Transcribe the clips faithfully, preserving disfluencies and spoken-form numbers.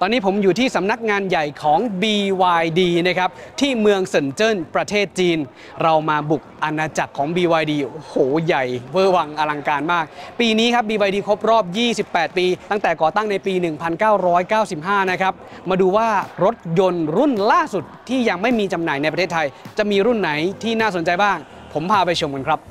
ตอนนี้ผมอยู่ที่สำนักงานใหญ่ของ บี วาย ดี นะครับที่เมืองเซินเจิ้นประเทศจีนเรามาบุกอาณาจักรของ บี วาย ดี โอ้โหใหญ่เวอร์วังอลังการมากปีนี้ครับ บี วาย ดี ครบรอบยี่สิบแปดปีตั้งแต่ก่อตั้งในปีหนึ่งพันเก้าร้อยเก้าสิบห้านะครับมาดูว่ารถยนต์รุ่นล่าสุดที่ยังไม่มีจำหน่ายในประเทศไทยจะมีรุ่นไหนที่น่าสนใจบ้างผมพาไปชมกันครับ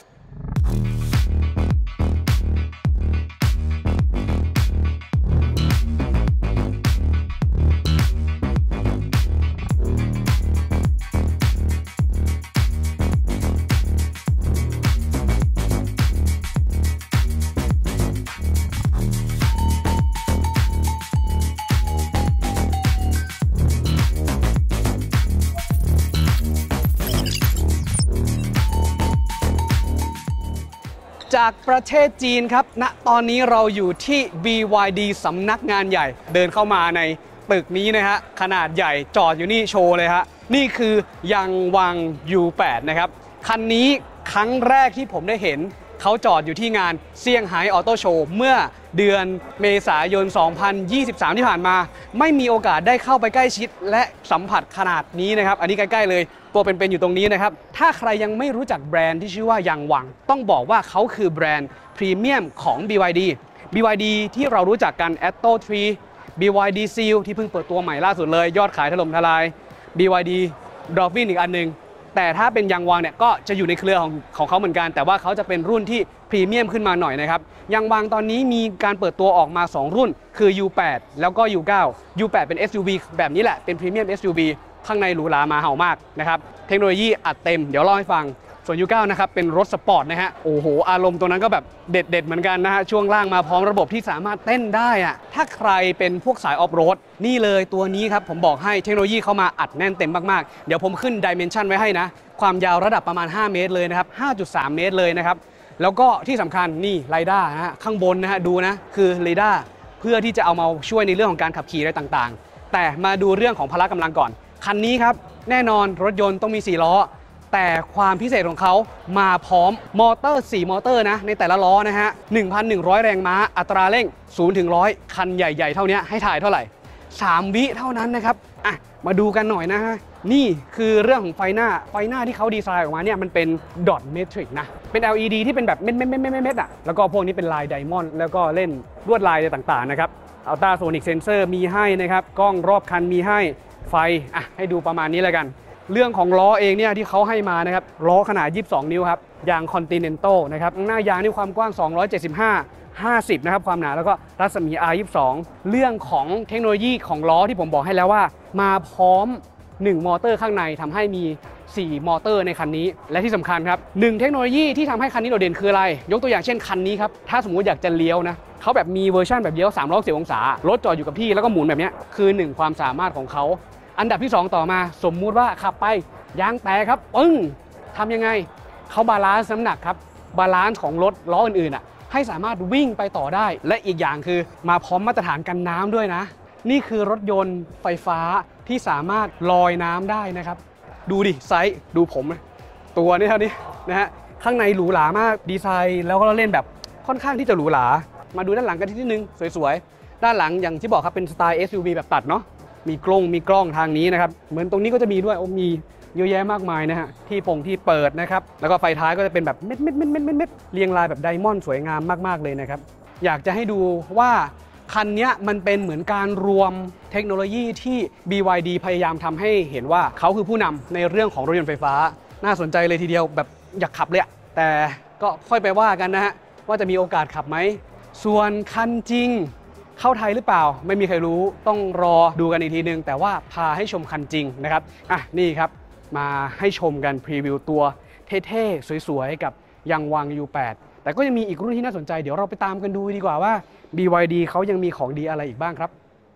จากประเทศจีนครับณตอนนี้เราอยู่ที่ บี วาย ดี สำนักงานใหญ่เดินเข้ามาในตึกนี้นะฮะขนาดใหญ่จอดอยู่นี่โชว์เลยฮะนี่คือยังวัง ยู แปด นะครับคันนี้ครั้งแรกที่ผมได้เห็นเขาจอดอยู่ที่งานเซี่ยงไฮ้ออโต้โชว์เมื่อเดือนเมษายน สองพันยี่สิบสาม ที่ผ่านมาไม่มีโอกาสได้เข้าไปใกล้ชิดและสัมผัสขนาดนี้นะครับอันนี้ใกล้ๆเลยตัวเป็นๆอยู่ตรงนี้นะครับถ้าใครยังไม่รู้จักแบรนด์ที่ชื่อว่ายังวังต้องบอกว่าเขาคือแบรนด์พรีเมียมของ บี วาย ดี บี วาย ดี ที่เรารู้จักกัน แอตโต้ ทรี บี วาย ดี Seal ที่เพิ่งเปิดตัวใหม่ล่าสุดเลยยอดขายถล่มทลาย บี วาย ดี Dolphin อีกอันนึงแต่ถ้าเป็นยังวังเนี่ยก็จะอยู่ในเครือของของเขาเหมือนกันแต่ว่าเขาจะเป็นรุ่นที่พรีเมียมขึ้นมาหน่อยนะครับยังวังตอนนี้มีการเปิดตัวออกมาสองรุ่นคือ ยู แปด แล้วก็ ยู เก้า ยู แปด เป็น เอส ยู วี แบบนี้แหละเป็นพรีเมียม เอส ยู วี ข้างในหรูหรามาเห่ามากนะครับเทคโนโลยีอัดเต็มเดี๋ยวเล่าให้ฟังส่วน ยู เก้า นะครับเป็นรถสปอร์ตนะฮะโอ้โหอารมณ์ตัวนั้นก็แบบเด็ดๆเหมือนกันนะฮะช่วงล่างมาพร้อมระบบที่สามารถเต้นได้อะถ้าใครเป็นพวกสายออฟโรดนี่เลยตัวนี้ครับผมบอกให้เทคโนโลยีเข้ามาอัดแน่นเต็มมากๆเดี๋ยวผมขึ้นดิเมนชันไว้ให้นะความยาวระดับประมาณห้าเมตรเลยนะครับ ห้าจุดสาม เมตรเลยนะครับแล้วก็ที่สำคัญนี่เรดาร์นะฮะข้างบนนะฮะดูนะคือเรดาร์เพื่อที่จะเอามาช่วยในเรื่องของการขับขี่อะไรต่างๆแต่มาดูเรื่องของพละกำลังก่อนคันนี้ครับแน่นอนรถยนต์ต้องมีสี่ล้อแต่ความพิเศษของเขามาพร้อมมอเตอร์สี่มอเตอร์นะในแต่ละล้อนะฮะ หนึ่งพันหนึ่งร้อย แรงม้าอัตราเร่งศูนย์ถึงร้อยคันใหญ่ๆเท่านี้ให้ถ่ายเท่าไหร่สามวิเท่านั้นนะครับอ่ะมาดูกันหน่อยนะฮะนี่คือเรื่องของไฟหน้าไฟหน้าที่เขาดีไซน์ออกมาเนี่ยมันเป็นดอทเมทริกนะเป็น แอล อี ดี ที่เป็นแบบเม็ดเม็ดเม็ดเม็ดเม็ดอ่ะแล้วก็พวกนี้เป็นลายไดมอนด์แล้วก็เล่นลวดลายต่างๆนะครับอัลตราโซนิกเซนเซอร์มีให้นะครับกล้องรอบคันมีให้ไฟอ่ะให้ดูประมาณนี้แล้วกันเรื่องของล้อเองเนี่ยที่เขาให้มานะครับล้อขนาดยี่สิบสองนิ้วครับยาง Continental นะครับหน้ายางนี่ความกว้างสองร้อยเจ็ดสิบห้า ห้าสิบนะครับความหนาแล้วก็รัศมี อาร์ ยี่สิบสอง เรื่องของเทคโนโลยีของล้อที่ผมบอกให้แล้วว่ามาพร้อมหนึ่งมอเตอร์ข้างในทำให้มีสี่มอเตอร์ในคันนี้และที่สำคัญครับหนึ่งเทคโนโลยีที่ทำให้คันนี้โดดเด่นคืออะไรยกตัวอย่างเช่นคันนี้ครับถ้าสมมติอยากจะเลี้ยวนะเขาแบบมีเวอร์ชันแบบเลี้ยวสามร้อยหกสิบองศารถจอดอยู่กับที่แล้วก็หมุนแบบนี้คือหนึ่งความสามารถของเขาอันดับที่สองต่อมาสมมุติว่าขับไปยางแตกครับปึ้งทำยังไงเขาบาลานซ์น้ำหนักครับบาลานซ์ของรถล้ออื่นๆอ่ะให้สามารถวิ่งไปต่อได้และอีกอย่างคือมาพร้อมมาตรฐานกันน้ำด้วยนะนี่คือรถยนต์ไฟฟ้าที่สามารถลอยน้ำได้นะครับดูดิไซส์ดูผมตัวนี้เท่านี้นะฮะข้างในหรูหรามากดีไซน์แล้วก็เล่นแบบค่อนข้างที่จะหรูหรามาดูด้านหลังกันทีนึงสวยๆด้านหลังอย่างที่บอกครับเป็นสไตล์ เอส ยู วี แบบตัดเนาะมีกล้องมีกล้องทางนี้นะครับเหมือนตรงนี้ก็จะมีด้วยโอ้มีเยอะแยะมากมายนะฮะที่ปงที่เปิดนะครับแล้วก็ไฟท้ายก็จะเป็นแบบเม็ดเม็ดเม็ดเม็ดเม็ดเรียงรายแบบไดมอนด์สวยงามมากๆเลยนะครับอยากจะให้ดูว่าคันนี้มันเป็นเหมือนการรวมเทคโนโลยีที่ บี วาย ดี พยายามทำให้เห็นว่าเขาคือผู้นำในเรื่องของรถยนต์ไฟฟ้าน่าสนใจเลยทีเดียวแบบอยากขับเลยแต่ก็ค่อยไปว่ากันนะฮะว่าจะมีโอกาสขับไหมส่วนคันจริงเข้าไทยหรือเปล่าไม่มีใครรู้ต้องรอดูกันอีกทีนึงแต่ว่าพาให้ชมคันจริงนะครับอ่ะนี่ครับมาให้ชมกันพรีวิวตัวเท่ๆสวยๆกับยังวัง ยู แปด แต่ก็ยังมีอีกรุ่นที่น่าสนใจเดี๋ยวเราไปตามกันดูดีกว่าว่า บี วาย ดี เขายังมีของดีอะไรอีกบ้างครับ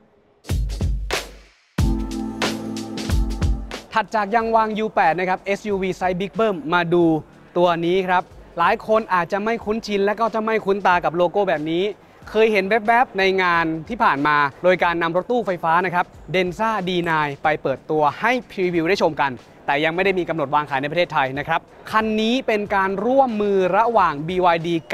ถัดจากยังวัง ยู แปด นะครับ เอส ยู วี ไซส์บิ๊กเบิ้มมาดูตัวนี้ครับหลายคนอาจจะไม่คุ้นชินและก็จะไม่คุ้นตากับโลโก้แบบนี้เคยเห็นแวบๆในงานที่ผ่านมาโดยการนำรถตู้ไฟฟ้านะครับ เดนซ่า ดี ไนน์ ไปเปิดตัวให้พรีวิวได้ชมกันแต่ยังไม่ได้มีกำหนดวางขายในประเทศไทยนะครับคันนี้เป็นการร่วมมือระหว่าง บี วาย ดี กับ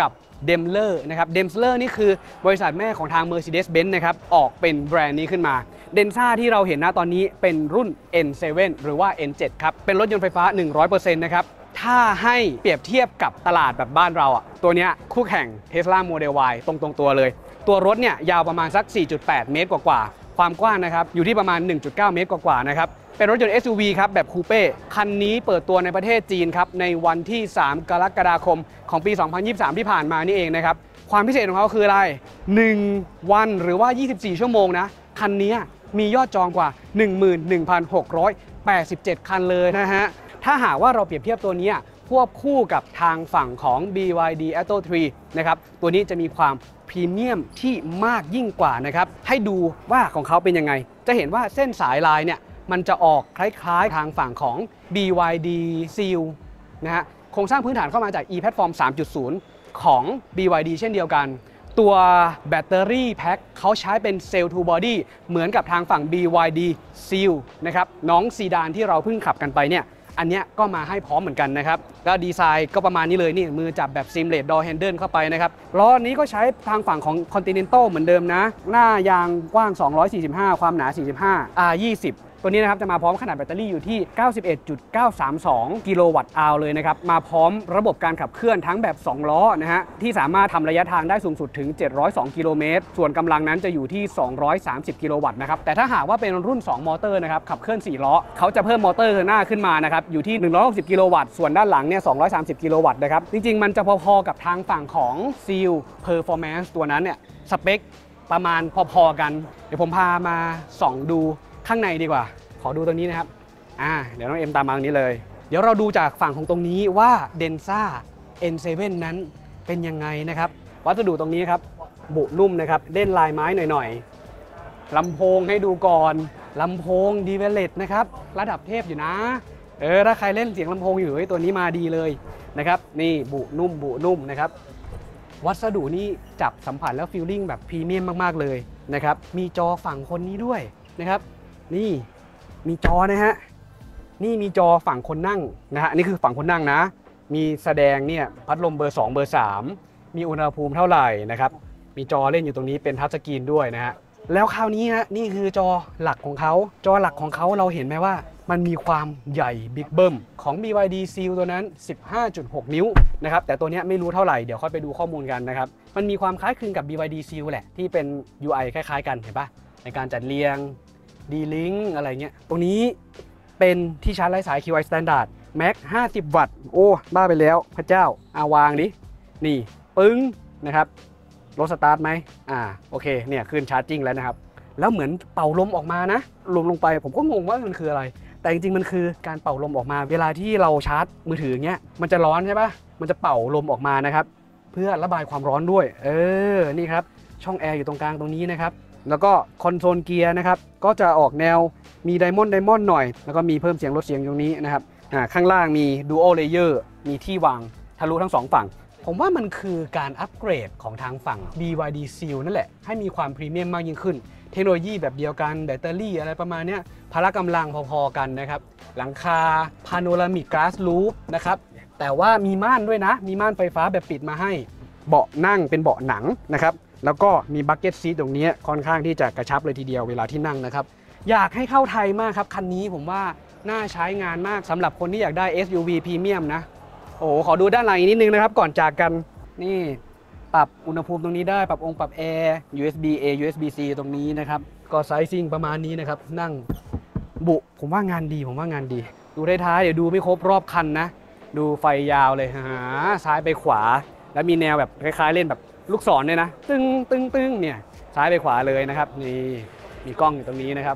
เดมเลอร์นะครับเดมเลอร์นี่คือบริษัทแม่ของทาง Mercedes-Benz นะครับออกเป็นแบรนด์นี้ขึ้นมาเดนซ่าที่เราเห็นนะตอนนี้เป็นรุ่น เอ็น เซเว่น หรือว่า เอ็น เซเว่น ครับเป็นรถยนต์ไฟฟ้า หนึ่งร้อยเปอร์เซ็นต์ นะครับถ้าให้เปรียบเทียบกับตลาดแบบบ้านเราอ่ะตัวนี้คู่แข่ง Tesla Model Y ตรงตรงตัวเลยตัวรถเนี่ยยาวประมาณสัก สี่จุดแปด เมตรกว่าๆความกว้างนะครับอยู่ที่ประมาณ หนึ่งจุดเก้า เมตรกว่าๆนะครับเป็นรถยนต์ เอส ยู วี ครับแบบคูเป้คันนี้เปิดตัวในประเทศจีนครับในวันที่ สาม กรกฎาคมของปี สองพันยี่สิบสาม ที่ผ่านมานี่เองนะครับความพิเศษของเขาคืออะไรหนึ่งวันหรือว่ายี่สิบสี่ชั่วโมงนะคันนี้มียอดจองกว่า หนึ่งหมื่นหนึ่งพันหกร้อยแปดสิบเจ็ด คันเลยนะฮะถ้าหากว่าเราเปรียบเทียบตัวนี้ควบคู่กับทางฝั่งของ บี วาย ดี Atto ทรี นะครับตัวนี้จะมีความพรีเมียมที่มากยิ่งกว่านะครับให้ดูว่าของเขาเป็นยังไงจะเห็นว่าเส้นสายลายเนี่ยมันจะออกคล้ายๆทางฝั่งของ บี วาย ดี Seal นะฮะโครงสร้างพื้นฐานเข้ามาจาก e-platform สามจุดศูนย์ ของ บี วาย ดี เช่นเดียวกันตัวแบตเตอรี่แพ็คเขาใช้เป็นเซลล์ to body เหมือนกับทางฝั่ง บี วาย ดี Seal นะครับน้องซีดานที่เราเพิ่งขับกันไปเนี่ยอันนี้ก็มาให้พร้อมเหมือนกันนะครับก็ดีไซน์ก็ประมาณนี้เลยนี่มือจับแบบ seamless door handle เข้าไปนะครับล้อนี้ก็ใช้ทางฝั่งของ Continental เหมือนเดิมนะหน้ายางกว้างสองร้อยสี่สิบห้าความหนาสี่สิบห้า อาร์ ยี่สิบตัวนี้นะครับจะมาพร้อมขนาดแบตเตอรี่อยู่ที่ เก้าสิบเอ็ดจุดเก้าสามสอง กิโลวัตต์อาวเลยนะครับมาพร้อมระบบการขับเคลื่อนทั้งแบบสองล้อนะฮะที่สามารถทำระยะทางได้สูงสุดถึงเจ็ดร้อยสองกิโลเมตรส่วนกำลังนั้นจะอยู่ที่สองร้อยสามสิบกิโลวัตต์นะครับแต่ถ้าหากว่าเป็นรุ่นสองมอเตอร์นะครับขับเคลื่อนสี่ล้อเขาจะเพิ่มมอเตอร์หน้าขึ้นมานะครับอยู่ที่หนึ่งร้อยหกสิบกิโลวัตต์ส่วนด้านหลังเนี่ยสองร้อยสามสิบกิโลวัตต์นะครับจริงๆมันจะพอๆกับทางฝั่งของ Seal Performance ตัวนั้นเนี่ยสเปคประมาณพอๆกันเดี๋ยวผมพามาส่องดูข้างในดีกว่าขอดูตรงนี้นะครับอ่าเดี๋ยวน้องเอ็มตามมาตรงนี้เลยเดี๋ยวเราดูจากฝั่งของตรงนี้ว่า Denza เอ็น เซเว่น นั้นเป็นยังไงนะครับวัสดุตรงนี้ครับบุนุ่มนะครับเล่นลายไม้หน่อยๆลำโพงให้ดูก่อนลำโพงดีเวลเลตนะครับระดับเทพอยู่นะเออถ้าใครเล่นเสียงลำโพงอยู่ตัวนี้มาดีเลยนะครับนี่บุนุ่มบุนุ่มนะครับวัสดุนี่จับสัมผัสแล้วฟีลลิ่งแบบพรีเมียมมากๆเลยนะครับมีจอฝั่งคนนี้ด้วยนะครับนี่มีจอนะฮะนี่มีจอฝั่งคนนั่งนะฮะนี่คือฝั่งคนนั่งนะมีแสดงเนี่ยพัดลมเบอร์สองเบอร์สามมีอุณหภูมิเท่าไหร่นะครับมีจอเล่นอยู่ตรงนี้เป็นทัชสกรีนด้วยนะฮะแล้วคราวนี้ฮะนี่คือจอหลักของเขาจอหลักของเขาเราเห็นไหมว่ามันมีความใหญ่บิ๊กเบิ้มของ บี วาย ดี Seal ตัวนั้น สิบห้าจุดหก นิ้วนะครับแต่ตัวนี้ไม่รู้เท่าไหร่เดี๋ยวค่อยไปดูข้อมูลกันนะครับมันมีความคล้ายคลึงกับ บี วาย ดี Seal แหละที่เป็น ยู ไอ คล้ายๆกันเห็นปะในการจัดเรียงD-Link อะไรเงี้ยตรงนี้เป็นที่ชาร์จไร้สาย คิว ไอ Standard Max ห้าสิบ วัตต์โอ้บ้าไปแล้วพระเจ้าอาวางดินี่ปึ้งนะครับรถสตาร์ทไหมอ่าโอเคเนี่ยขึ้นชาร์จจิ้งแล้วนะครับแล้วเหมือนเป่าลมออกมานะลมลงไปผมก็งงว่ามันคืออะไรแต่จริงๆมันคือการเป่าลมออกมาเวลาที่เราชาร์จมือถือเงี้ยมันจะร้อนใช่ปะมันจะเป่าลมออกมานะครับเพื่อระบายความร้อนด้วยเออนี่ครับช่องแอร์อยู่ตรงกลางตรงนี้นะครับแล้วก็คอนโซลเกียร์นะครับก็จะออกแนวมีไดมอนด์ไดมอนด์หน่อยแล้วก็มีเพิ่มเสียงลดเสียงตรงนี้นะครับอ่าข้างล่างมี Dual Layer มีที่วางทะลุทั้งสองฝั่งผมว่ามันคือการอัปเกรดของทางฝั่ง บี วาย ดี Seal นั่นแหละให้มีความพรีเมียมมากยิ่งขึ้นเทคโนโลยีแบบเดียวกันแบตเตอรี่อะไรประมาณนี้พละกำลังพอๆกันนะครับหลังคา Panoramic Glass Roof นะครับแต่ว่ามีม่านด้วยนะมีม่านไฟฟ้าแบบปิดมาให้เบาะนั่งเป็นเบาะหนังนะครับแล้วก็มีบัคเก็ตซีทตรงนี้ค่อนข้างที่จะกระชับเลยทีเดียวเวลาที่นั่งนะครับอยากให้เข้าไทยมากครับคันนี้ผมว่าน่าใช้งานมากสำหรับคนที่อยากได้ เอส ยู วี พรีเมียมนะโอ้ขอดูด้านหลังอีกนิดนึงนะครับก่อนจากกันนี่ปรับอุณหภูมิตรงนี้ได้ปรับองค์ปรับแอร์ ยู เอส บี เอ ยู เอส บี ซี ตรงนี้นะครับก็ไซซิ่งประมาณนี้นะครับนั่งบุผมว่างานดีผมว่างานดีดูท้ายๆเดี๋ยวดูไม่ครบรอบคันนะดูไฟยาวเลยหาซ้ายไปขวาแล้วมีแนวแบบคล้ายๆเล่นแบบลูกศรเนี่ยนะตึ้งตึ้งตึ้งเนี่ยซ้ายไปขวาเลยนะครับนี่มีกล้องอยู่ตรงนี้นะครับ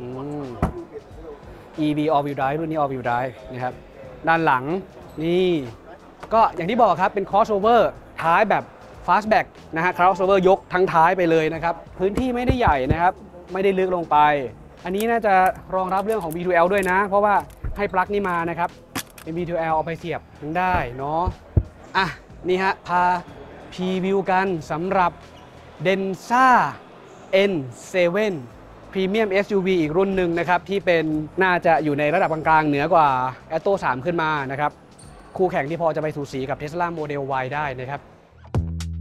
อี วี All Wheel Drive รุ่นนี้ All Wheel Drive นะครับด้านหลังนี่ก็อย่างที่บอกครับเป็น crossover ท้ายแบบ fastback นะฮะ crossover ยกทั้งท้ายไปเลยนะครับพื้นที่ไม่ได้ใหญ่นะครับไม่ได้ลึกลงไปอันนี้น่าจะรองรับเรื่องของ บี ทู แอล ด้วยนะเพราะว่าให้ปลั๊กนี่มานะครับเป็น บี ทู แอล เอาไปเสียบถึงได้เนาะอ่ะนี่ฮะพาพรีวิวกันสำหรับ Denza เอ็น เซเว่น Premium เอส ยู วี อีกรุ่นหนึ่งนะครับที่เป็นน่าจะอยู่ในระดับกลางๆเหนือกว่า Atto สามขึ้นมานะครับคู่แข่งที่พอจะไปสูสีกับ Tesla Model Y ได้นะครับ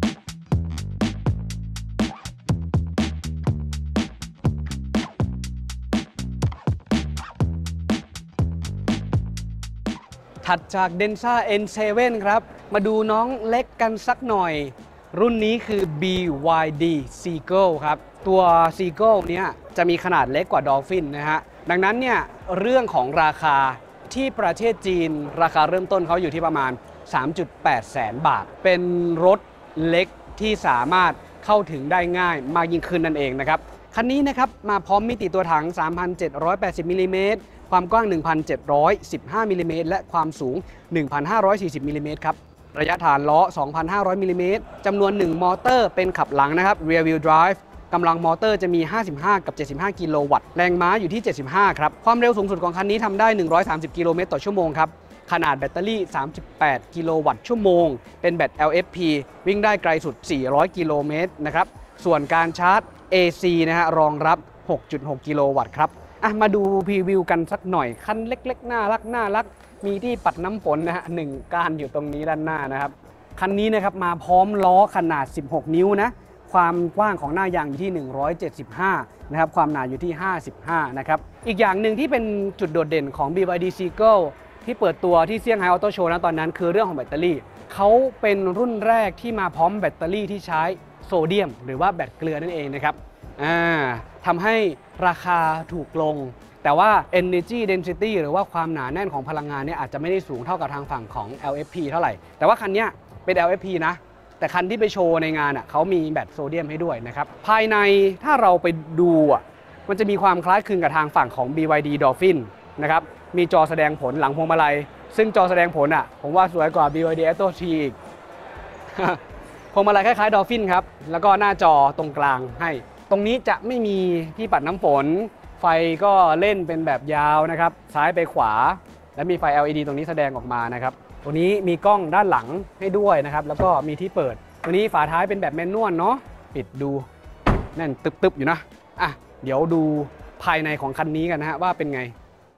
ถัดจาก Denza เอ็น เซเว่น ครับมาดูน้องเล็กกันสักหน่อยรุ่นนี้คือ บี วาย ดี Seagull ครับตัว Seagull เนี้ยจะมีขนาดเล็กกว่า Dolphin นะฮะดังนั้นเนี่ยเรื่องของราคาที่ประเทศจีนราคาเริ่มต้นเขาอยู่ที่ประมาณ สามจุดแปด แสนบาทเป็นรถเล็กที่สามารถเข้าถึงได้ง่ายมากยิ่งขึ้นนั่นเองนะครับคันนี้นะครับมาพร้อมมิติตัวถัง สามพันเจ็ดร้อยแปดสิบมิลลิเมตรความกว้าง หนึ่งพันเจ็ดร้อยสิบห้ามิลลิเมตรและความสูง หนึ่งพันห้าร้อยสี่สิบมิลลิเมตรครับระยะฐานล้อ สองพันห้าร้อยมิลลิเมตรจำนวนหนึ่งมอเตอร์เป็นขับหลังนะครับ Rear Wheel Drive กำลังมอเตอร์จะมี ห้าสิบห้า กับ เจ็ดสิบห้า กิโลวัตต์แรงม้าอยู่ที่ เจ็ดสิบห้า ครับความเร็วสูงสุดของคันนี้ทำได้ หนึ่งร้อยสามสิบ กิโลเมตรต่อชั่วโมงครับขนาดแบตเตอรี่ สามสิบแปด กิโลวัตต์ชั่วโมงเป็นแบต แอล เอฟ พี วิ่งได้ไกลสุด สี่ร้อย กิโลเมตรนะครับส่วนการชาร์จ เอ ซี นะฮะรองรับ หกจุดหก กิโลวัตต์ครับอ่ะมาดูพรีวิวกันสักหน่อยคันเล็กๆน่ารักน่ารักมีที่ปัดน้ำฝนนะฮะหนึ่งก้านอยู่ตรงนี้ด้านหน้านะครับคันนี้นะครับมาพร้อมล้อขนาดสิบหกนิ้วนะความกว้างของหน้ายางอยู่ที่หนึ่งร้อยเจ็ดสิบห้านะครับความหนาอยู่ที่ห้าสิบห้านะครับอีกอย่างหนึ่งที่เป็นจุดโดดเด่นของ บี วาย ดี Seagull ที่เปิดตัวที่เซี่ยงไฮ้ออโต้โชว์นะตอนนั้นคือเรื่องของแบตเตอรี่เขาเป็นรุ่นแรกที่มาพร้อมแบตเตอรี่ที่ใช้โซเดียมหรือว่าแบตเกลือนั่นเองนะครับอ่าทำให้ราคาถูกลงแต่ว่า energy density หรือว่าความหนาแน่นของพลังงานเนี่ยอาจจะไม่ได้สูงเท่ากับทางฝั่งของ แอล เอฟ พี เท่าไหร่แต่ว่าคันนี้เป็น แอล เอฟ พี นะแต่คันที่ไปโชว์ในงานอ่ะเขามีแบตโซเดียมให้ด้วยนะครับภายในถ้าเราไปดูอ่ะมันจะมีความคล้ายคลึงกับทางฝั่งของ บี วาย ดี Dolphin นะครับมีจอแสดงผลหลังพวงมาลัยซึ่งจอแสดงผลอ่ะผมว่าสวยกว่า บี วาย ดี Atto ที อีก พวงมาลัยคล้ายๆ Dolphin ครับแล้วก็หน้าจอตรงกลางให้ตรงนี้จะไม่มีที่ปัดน้ำฝนไฟก็เล่นเป็นแบบยาวนะครับซ้ายไปขวาและมีไฟ แอล อี ดี ตรงนี้แสดงออกมานะครับตรงนี้มีกล้องด้านหลังให้ด้วยนะครับแล้วก็มีที่เปิดตัวนี้ฝาท้ายเป็นแบบแมนนวลเนาะปิดดูแน่นตึบๆอยู่นะอ่ะเดี๋ยวดูภายในของคันนี้กันนะฮะว่าเป็นไง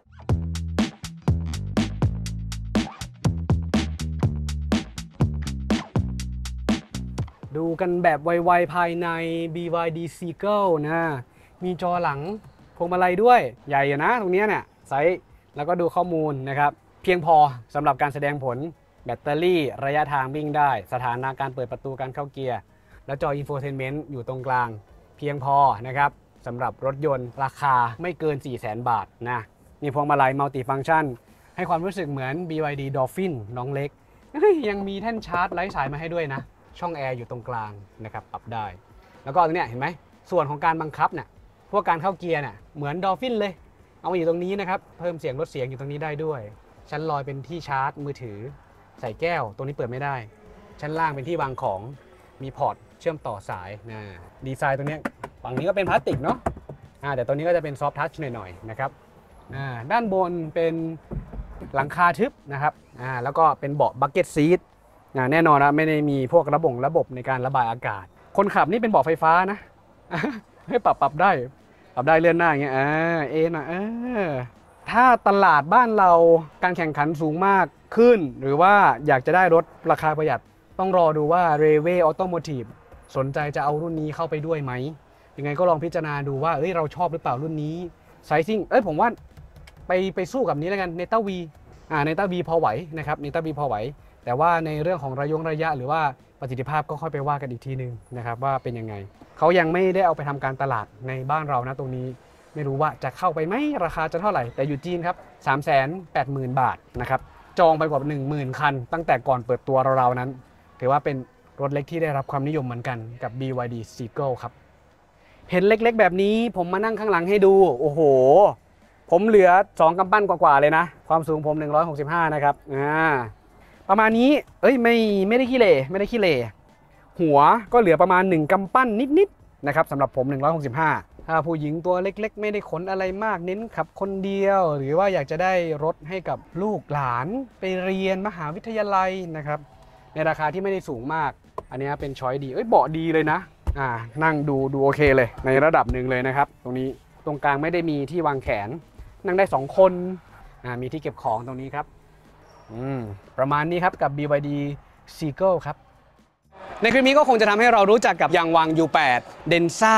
ดูกันแบบไวๆภายใน บี วาย ดี Seagull นะมีจอหลังพวงมาลัยด้วยใหญ่นะตรงนี้เนี่ยไซส์แล้วก็ดูข้อมูลนะครับเพียงพอสำหรับการแสดงผลแบตเตอรี่ระยะทางวิ่งได้สถานะการเปิดประตูการเข้าเกียร์แล้วจออินโฟเทนเมนต์อยู่ตรงกลางเพียงพอนะครับสำหรับรถยนต์ราคาไม่เกิน สี่แสน บาทนะมีพวงมาลัยมัลติฟังก์ชันให้ความรู้สึกเหมือน บี วาย ดี Dolphin น้องเล็กยังมีแท่นชาร์จไร้สายมาให้ด้วยนะช่องแอร์อยู่ตรงกลางนะครับปรับได้แล้วก็ตรงนี้เห็นไหมส่วนของการบังคับเนี่ยพวกการเข้าเกียร์เนี่ยเหมือน Dolphin เลยเอามาอยู่ตรงนี้นะครับเพิ่มเสียงลดเสียงอยู่ตรงนี้ได้ด้วยชั้นลอยเป็นที่ชาร์จมือถือใส่แก้วตรงนี้เปิดไม่ได้ชั้นล่างเป็นที่วางของมีพอร์ตเชื่อมต่อสายนะดีไซน์ตรงนี้ฝั่งนี้ก็เป็นพลาสติกเนาะอ่าแต่ตัวนี้ก็จะเป็นซอฟท์ทัชหน่อยๆนะครับอ่าด้านบนเป็นหลังคาทึบนะครับอ่าแล้วก็เป็นเบาะบักเก็ตซีทแน่นอนนะไม่ได้มีพวกระบบระบบในการระบายอากาศคนขับนี่เป็นเบาะไฟฟ้านะให้ปรับปรับได้ปรับได้เลื่อนหน้าอย่างเงี้ยอ่าเอ็นอ่ะถ้าตลาดบ้านเราการแข่งขันสูงมากขึ้นหรือว่าอยากจะได้รถราคาประหยัดต้องรอดูว่า Railway Automotive สนใจจะเอารุ่นนี้เข้าไปด้วยไหมยังไงก็ลองพิจารณาดูว่าเอ้ยเราชอบหรือเปล่ารุ่นนี้ไซซิ่งเอ้ยผมว่าไปไปสู้กับนี้แล้วกันเนต้าวีอ่าเนต้าวีพอไหวนะครับเนต้าวีพอไหวแต่ว่าในเรื่องของระยงระยะหรือว่าประสิทธิภาพก็ค่อยไปว่ากันอีกทีนึงนะครับว่าเป็นยังไงเขายังไม่ได้เอาไปทำการตลาดในบ้านเรานะตรงนี้ไม่รู้ว่าจะเข้าไปไหมราคาจะเท่าไหร่แต่อยู่จีนครับ สามแสนแปดหมื่น บาทนะครับจองไปกว่า หนึ่งหมื่น คันตั้งแต่ก่อนเปิดตัวเราๆนั้นถือว่าเป็นรถเล็กที่ได้รับความนิยมเหมือนกันกับ บี วาย ดี Seagull ครับเห็นเล็กๆแบบนี้ผมมานั่งข้างหลังให้ดูโอ้โหผมเหลือสองกำปั้นกว่าๆเลยนะความสูงผมหนึ่งร้อยหกสิบห้านะครับอ่าประมาณนี้เอ้ยไม่ไม่ได้ขี้เหร่ไม่ได้ขี้เหร่หัวก็เหลือประมาณหนึ่งกำปั้นนิดๆนะครับสำหรับผมหนึ่งร้อยหกสิบห้าถ้าผู้หญิงตัวเล็กๆไม่ได้ขนอะไรมากเน้นขับคนเดียวหรือว่าอยากจะได้รถให้กับลูกหลานไปเรียนมหาวิทยาลัยนะครับในราคาที่ไม่ได้สูงมากอันนี้เป็นช้อยดีเอ้ยเบาะดีเลยนะอ่านั่งดูดูโอเคเลยในระดับหนึ่งเลยนะครับตรงนี้ตรงกลางไม่ได้มีที่วางแขนนั่งได้สองคนอ่ามีที่เก็บของตรงนี้ครับอืมประมาณนี้ครับกับ บี วาย ดี Seagull ครับในคลิปนี้ก็คงจะทำให้เรารู้จักกับยางวาง ยู แปด Denza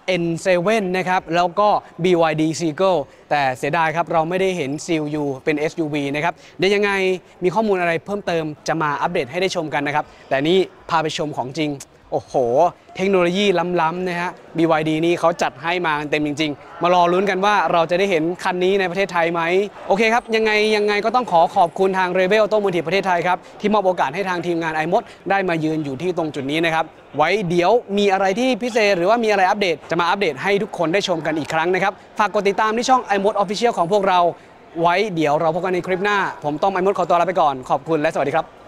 เอ็น เซเว่น นะครับแล้วก็ บี วาย ดี Seagull แต่เสียดายครับเราไม่ได้เห็น ซี แอล ยู เป็น เอส ยู วี นะครับเดี๋ยวยังไงมีข้อมูลอะไรเพิ่มเติมจะมาอัปเดตให้ได้ชมกันนะครับแต่นี่พาไปชมของจริงโอ้โหเทคโนโลยีล้ำๆนะฮะ บี วาย ดี นี่เขาจัดให้มาเต็มจริงๆมารอลุ้นกันว่าเราจะได้เห็นคันนี้ในประเทศไทยไหมโอเคครับยังไงยังไงก็ต้องขอขอบคุณทาง Rebel Automotive ประเทศไทยครับที่มอบโอกาสให้ทางทีมงาน ไอ มด ได้มายืนอยู่ที่ตรงจุดนี้นะครับไว้เดี๋ยวมีอะไรที่พิเศษหรือว่ามีอะไรอัปเดตจะมาอัปเดตให้ทุกคนได้ชมกันอีกครั้งนะครับฝากกดติดตามที่ช่อง ไอ มด Official ของพวกเราไว้เดี๋ยวเราพบกันในคลิปหน้าผมต้อม ไอ มด ขอตัวลาไปก่อนขอบคุณและสวัสดีครับ